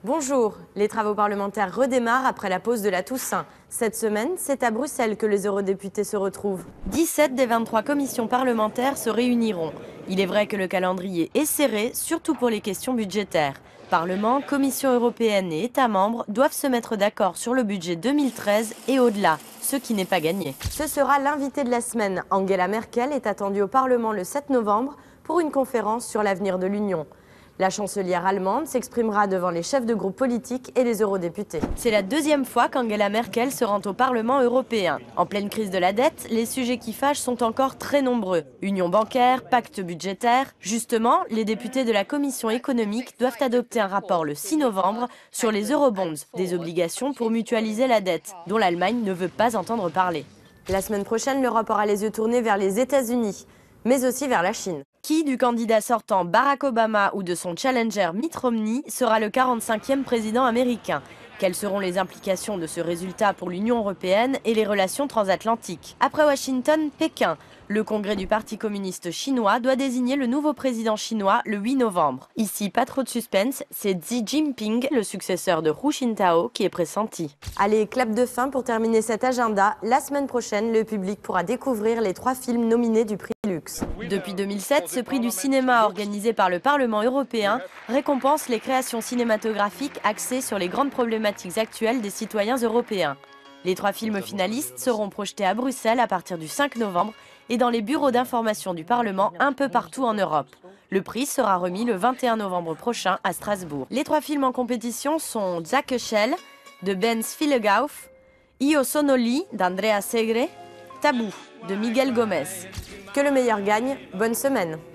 Bonjour, les travaux parlementaires redémarrent après la pause de la Toussaint. Cette semaine, c'est à Bruxelles que les eurodéputés se retrouvent. 17 des 23 commissions parlementaires se réuniront. Il est vrai que le calendrier est serré, surtout pour les questions budgétaires. Parlement, Commission européenne et États membres doivent se mettre d'accord sur le budget 2013 et au-delà, ce qui n'est pas gagné. Ce sera l'invité de la semaine. Angela Merkel est attendue au Parlement le 7 novembre pour une conférence sur l'avenir de l'Union. La chancelière allemande s'exprimera devant les chefs de groupe politiques et les eurodéputés. C'est la deuxième fois qu'Angela Merkel se rend au Parlement européen. En pleine crise de la dette, les sujets qui fâchent sont encore très nombreux. Union bancaire, pacte budgétaire. Justement, les députés de la Commission économique doivent adopter un rapport le 6 novembre sur les eurobonds, des obligations pour mutualiser la dette, dont l'Allemagne ne veut pas entendre parler. La semaine prochaine, l'Europe aura les yeux tournés vers les États-Unis, mais aussi vers la Chine. Qui du candidat sortant Barack Obama ou de son challenger Mitt Romney sera le 45e président américain? Quelles seront les implications de ce résultat pour l'Union européenne et les relations transatlantiques? Après Washington, Pékin. Le congrès du Parti communiste chinois doit désigner le nouveau président chinois le 8 novembre. Ici, pas trop de suspense, c'est Xi Jinping, le successeur de Hu Jintao, qui est pressenti. Allez, clap de fin pour terminer cet agenda. La semaine prochaine, le public pourra découvrir les 3 films nominés du prix Lux. Depuis 2007, ce prix du cinéma organisé par le Parlement européen récompense les créations cinématographiques axées sur les grandes problématiques actuelles des citoyens européens. Les 3 films finalistes seront projetés à Bruxelles à partir du 5 novembre et dans les bureaux d'information du Parlement un peu partout en Europe. Le prix sera remis le 21 novembre prochain à Strasbourg. Les 3 films en compétition sont Zack Shell de Ben Spielgauf, Io sono lì d'Andrea Segre, Tabou de Miguel Gomez. Que le meilleur gagne, bonne semaine!